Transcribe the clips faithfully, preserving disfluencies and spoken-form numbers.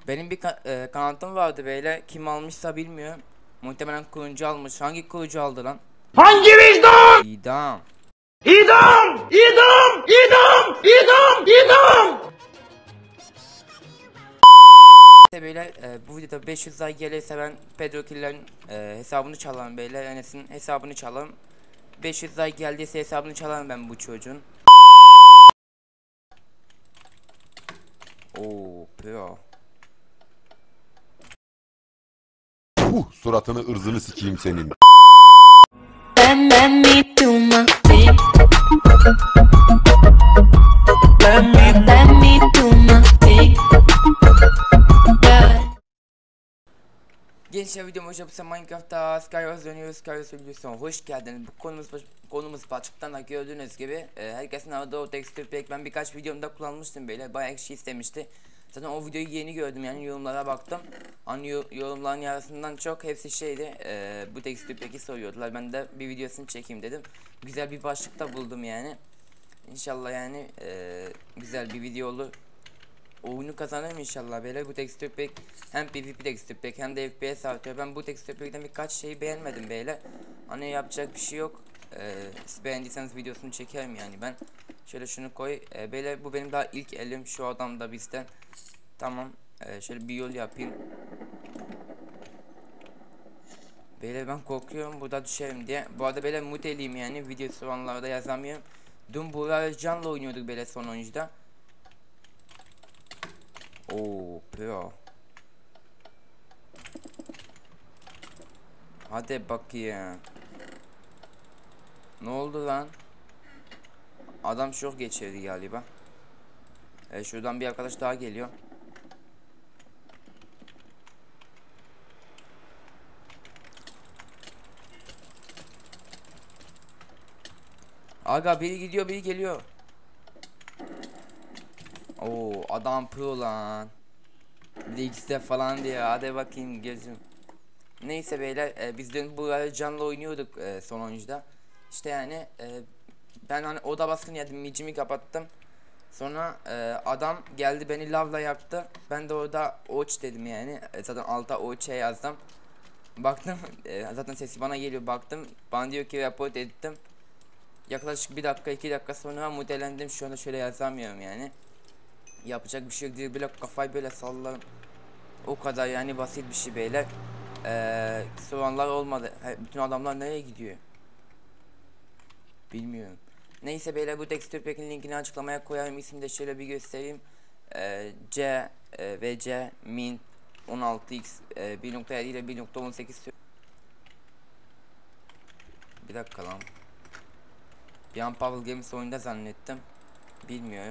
Benim bir ka e, kanatım vardı böyle. Kim almışsa bilmiyorum. Muhtemelen kurucu almış. Hangi kurucu aldı lan? Hangi vicdan? İdam. İdam! İdam! İdam! İdam! İdam! İşte böyle e, bu videoda beş yüz like gelirse ben Pedro Killer'in e, hesabını çalarım beyler. Enes'in hesabını çalarım. beş yüz like geldiyse hesabını çalarım ben bu çocuğun. Oo, pro. Puh, suratını ırzını sikeyim senin. Let me do my thing. Let me, let me do my thing. Yeah. Gençler videom hoş geldiniz. Minecraft'ta Skywars dönüyoruz. Skywars videosuna hoş geldiniz. Bu konumuz konumuz başlıktan da gördüğünüz gibi e, herkesin arada o texture pack ben birkaç videomda kullanmıştım böyle bayağı kişi istemişti. Zaten o videoyu yeni gördüm yani yorumlara baktım. Hani yorumların yarısından çok hepsi şeydi. E, bu texture pack'i soruyordular. Ben de bir videosunu çekeyim dedim. Güzel bir başlıkta buldum yani. İnşallah yani e, güzel bir video olur. Oyunu kazanırım inşallah böyle. Bu texture pack hem PvP texture pack hem de F P S artıyor. Ben bu texture pack'ten birkaç şeyi beğenmedim böyle. Hani yapacak bir şey yok. Ee, siz beğendiyseniz videosunu çekerim yani ben. Şöyle şunu koy. Ee, böyle bu benim daha ilk elim. Şu adam da bizden. Tamam. Ee, şöyle bir yol yapayım. Böyle ben korkuyorum burada düşerim diye. Bu arada böyle muteliyim yani. Video soranlarda yazamıyorum. Dün Burak Özcan'la oynuyorduk böyle son oyuncuda. Oo, pro. Hadi bakayım. Ne oldu lan? Adam şok geçirdi galiba. E, şuradan bir arkadaş daha geliyor. Aga biri gidiyor biri geliyor. Oo adam pro lan. Bir de X'de falan diyor. Hadi bakayım gözüm. Neyse beyler e, biz dün bu canlı oynuyorduk e, son oyuncuda. İşte yani e, ben hani oda baskını yedim, micimi kapattım. Sonra e, adam geldi beni lavla yaktı. Ben de orada oç dedim yani. E, zaten alta oç'e yazdım. Baktım e, zaten sesi bana geliyor, baktım. Bana diyor ki report ettim. Yaklaşık bir dakika iki dakika sonra mutelendim. Şu anda şöyle yazamıyorum yani. Yapacak bir şey yok diye böyle kafayı böyle sallarım. O kadar yani basit bir şey beyler. Eee soranlar olmadı. Bütün adamlar nereye gidiyor? Bilmiyorum. Neyse beyler bu texture pack'in linkini açıklamaya koyarım. İsmini de şöyle bir göstereyim. Ee, C e, V C Mint on altı X e, bir nokta yedi ile bir nokta on sekiz. Bir dakika lan. Bir an Pavel Games oyunda zannettim. Bilmiyorum.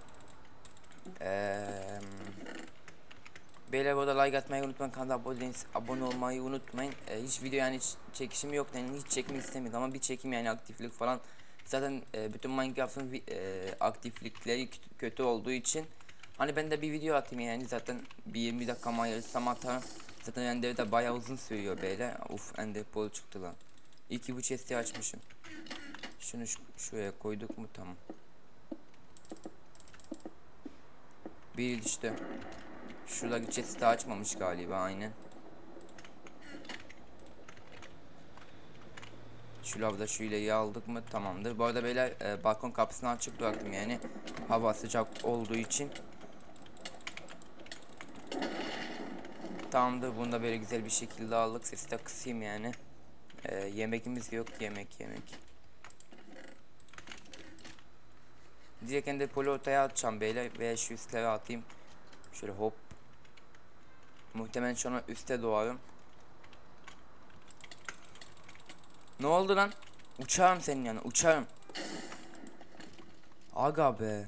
Eee Beyler bu arada like atmayı unutmayın, kanala abone, abone olmayı unutmayın. Ee, hiç video yani hiç çekişim yok yani hiç çekmek istemedim ama bir çekim yani aktiflik falan. Zaten e, bütün Minecraft'ın e, aktiflikleri kötü olduğu için hani ben de bir video atayım yani zaten bir yirmi dakika ayırırsam atarım. Zaten Ender de bayağı uzun sürüyor beyler. Uf Ender Pearl çıktı lan. İyi ki bu chest'i açmışım. Şunu şu, şuraya koyduk mu tamam. Bir işte. Şuradaki chest'i açmamış galiba aynen. Şu lavda şu ileyi aldık mı tamamdır. Bu arada beyler e, balkon kapısını açık bıraktım yani. Hava sıcak olduğu için. Tamamdır, bunu da böyle güzel bir şekilde aldık. Sesi de kısayım yani. E, yemekimiz yok, yemek yemek. Direkt Ender Pearl'ü ortaya atacağım beyler veya şu üstlere atayım. Şöyle hop. Muhtemelen şu an üstte doğarım. Ne oldu lan? Uçarım senin yanına, uçarım. Aga be.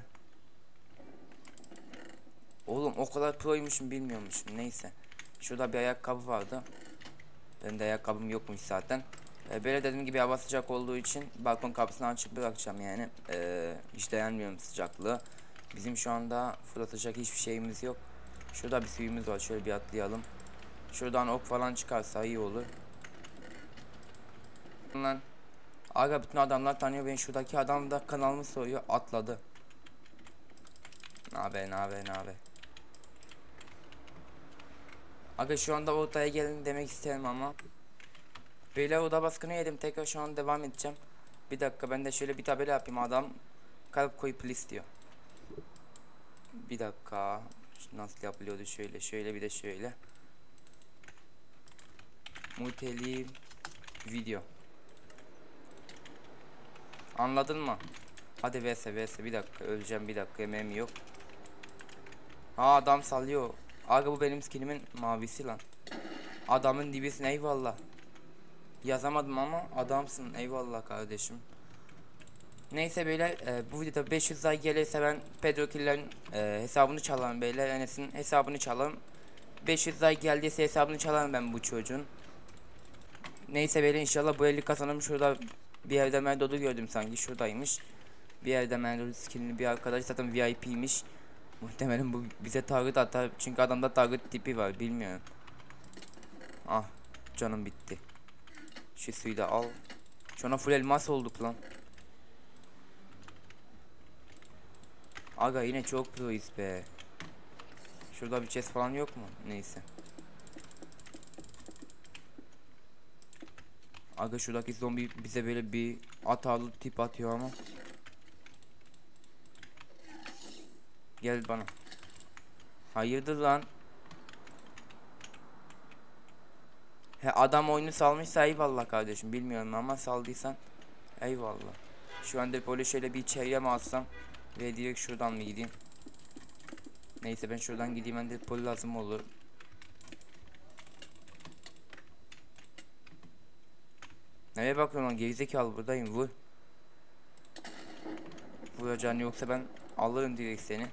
Oğlum o kadar proymuşum bilmiyormuşum, neyse. Şurada bir ayakkabı vardı. Benim de ayakkabım yokmuş zaten. Ee, böyle dediğim gibi hava sıcak olduğu için balkon kapısını açık bırakacağım yani. Ee, hiç dayanmıyorum sıcaklığı. Bizim şu anda fırlatacak hiçbir şeyimiz yok. Şurada bir suyumuz var, şöyle bir atlayalım. Şuradan ok falan çıkarsa iyi olur. Lan. Aga bütün adamlar tanıyor beni. Şuradaki adam da kanalımı soruyor. Atladı. Nabe nabe nabe. Aga şu anda odaya gelin demek isterim ama. Beyler oda baskını yedim, tekrar şu an devam edeceğim. Bir dakika ben de şöyle bir tabela yapayım, adam kalp koy please diyor. Bir dakika nasıl yapılıyordu, şöyle şöyle bir de şöyle. Muteli video. Anladın mı? Hadi vs vs, bir dakika öleceğim, bir dakika yemeğim yok. Aa adam sallıyor. Aga bu benim skinimin mavisi lan. Adamın dibisin, eyvallah. Yazamadım ama adamsın, eyvallah kardeşim. Neyse beyler e, bu videoda beş yüz like gelirse ben Pedro Killer'in e, hesabını çalarım beyler. Enes'in hesabını çalarım. beş yüz like geldiyse hesabını çalarım ben bu çocuğun. Neyse beyler inşallah bu elli kazanırım. Şurada bir yerde Merdo'du gördüm sanki, şuradaymış. Bir yerde Merdo'du skinli bir arkadaş, zaten V I P'miş. Muhtemelen bu bize target atar çünkü adamda target tipi var, bilmiyorum. Ah canım bitti. Şu suyu da al. Şuna full elmas olduk lan. Aga yine çok proyuz be. Şurada bir chest falan yok mu? Neyse. Aga şuradaki zombi bize böyle bir atarlı tip atıyor ama. Gel bana. Hayırdır lan? He adam oyunu salmışsa eyvallah kardeşim, bilmiyorum ama saldıysan eyvallah. Şu anda böyle şöyle bir içeriye mi alsam ve direkt şuradan mı gideyim? Neyse ben şuradan gideyim, ender poli lazım olur. Nereye bakıyorsun lan gerizekalı, buradayım, vur. Vuracağın yoksa ben alırım direkt seni.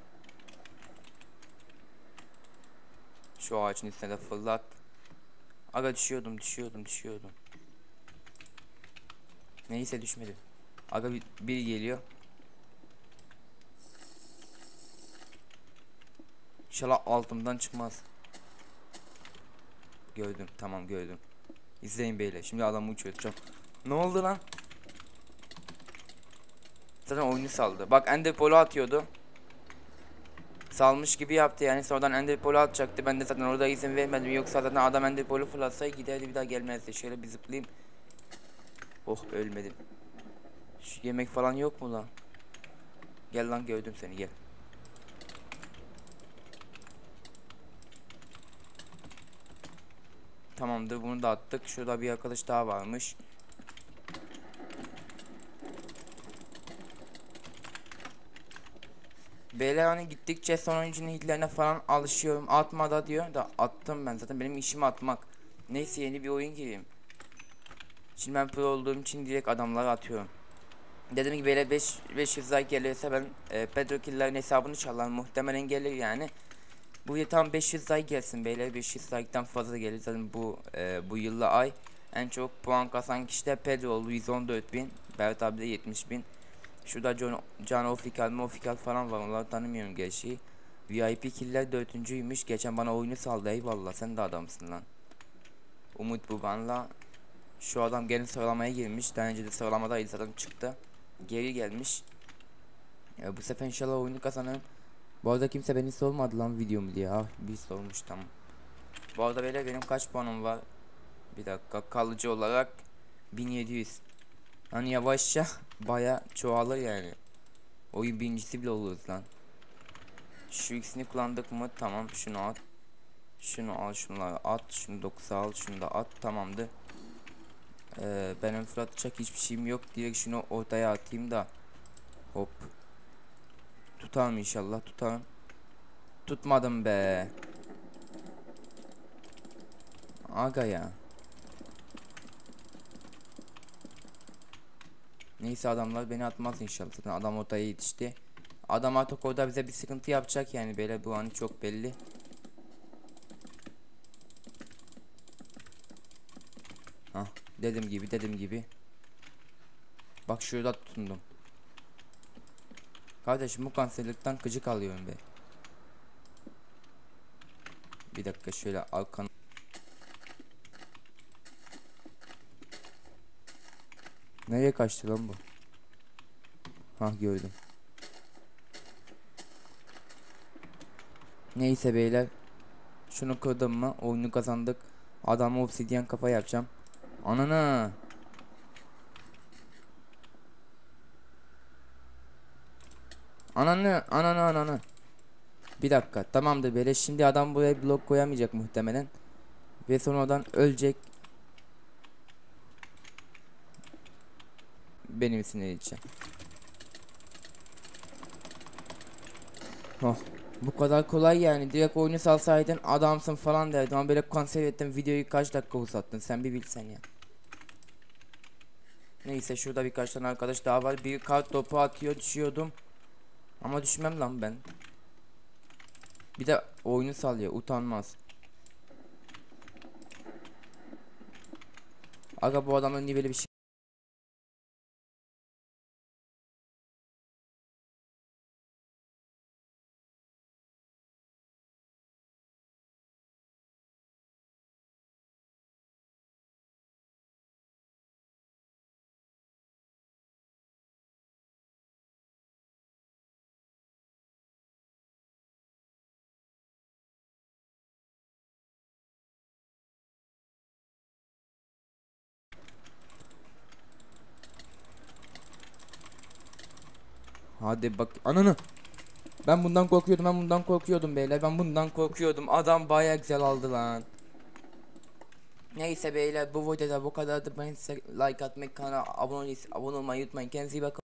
Şu ağacın üstüne de fırlat. Aga düşüyordum düşüyordum düşüyordum. Neyse düşmedim. Aga bir, bir geliyor. İnşallah altımdan çıkmaz. Gördüm, tamam gördüm. İzleyin beyler, şimdi adamı uçuracağım. Ne oldu lan? Zaten oyunu saldı. Bak ender polo atıyordu. Salmış gibi yaptı yani, sonradan ender polo atacaktı. Ben de zaten orada izin vermedim, yoksa zaten adam ender polo fırlatsa giderdi, bir daha gelmezdi. Şöyle bir zıplayayım. Oh ölmedim. Şu yemek falan yok mu lan? Gel lan, gördüm seni, gel. Tamamdır, bunu da attık. Şurada bir arkadaş daha varmış. Beyler hani gittikçe son oyuncunun hitlerine falan alışıyorum. Atma da diyor da attım ben, zaten benim işim atmak. Neyse yeni bir oyun gireyim. Şimdi ben pro olduğum için direkt adamlara atıyorum. Dediğim gibi beyler beş yüz like gelirse ben e, Pedro Killer'in hesabını çalarım, muhtemelen gelir yani. Bu yıl tam beş yüz like gelsin beyler, beş yüz like'tan fazla gelir zaten bu e, bu yılla ay. En çok puan kasan kişi de Pedro oldu, yüz on dört bin. Berat abi de yetmiş bin. Şurada John, John Ofikal, Mofikal falan var, onları tanımıyorum gerçi. V I P Killer dördüncüymüş, geçen bana oyunu saldı, eyvallah sen de adamsın lan. Umut Buban'la şu adam gene sıralamaya girmiş, daha önce de sıralamadaydı zaten, çıktı. Geri gelmiş. Ya bu sefer inşallah oyunu kazanırım. Bu arada kimse beni sormadı lan videomu diye. Ah bir sormuş, tamam. Bu arada böyle benim kaç puanım var? Bir dakika, kalıcı olarak bin yedi yüz. Hani yavaşça baya çoğalır yani. Oyun birincisi bile oluruz lan. Şu ikisini kullandık mı? Tamam, şunu at. Şunu al, şunları at. Şunu dokuz al, şunu da at. Tamamdır. Ee, benim fırlatacak hiçbir şeyim yok. Direkt şunu ortaya atayım da. Hop. Tutarım inşallah, tutarım. Tutmadım be. Aga ya. Neyse adamlar beni atmaz inşallah. Zaten adam ortaya yetişti. Adam artık orada bize bir sıkıntı yapacak yani, böyle bu an çok belli. Hah, dedim gibi dedim gibi. Bak şurada tutundum. Kardeşim bu kanserlikten gıcık alıyorum be. Bir dakika şöyle arkan. Nereye kaçtı lan bu? Hah gördüm. Neyse beyler. Şunu kırdım mı oyunu kazandık. Adamı obsidyen kafa yapacağım. Anana. Ananı ananı ananı. Bir dakika, tamamdır böyle. Şimdi adam buraya blok koyamayacak muhtemelen. Ve sonradan ölecek. Benim sinir için. Oh, bu kadar kolay yani. Direkt oyunu salsaydın adamsın falan derdim ama böyle konser ettim, videoyu kaç dakika uzattın sen bir bilsen ya. Neyse, şurada birkaç tane arkadaş daha var. Bir kart topu atıyor, düşüyordum. Ama düşmem lan ben. Bir de oyunu salıyor, utanmaz. Aga bu adamın niye böyle bir şey. Hadi bak ananı. Ben bundan korkuyordum, ben bundan korkuyordum beyler. Ben bundan korkuyordum. Adam bayağı güzel aldı lan. Neyse beyler, bu videoda bu kadardı. Ben size like atmayı, kanala abone, abone olmayı unutmayın. Kendinize iyi bakın.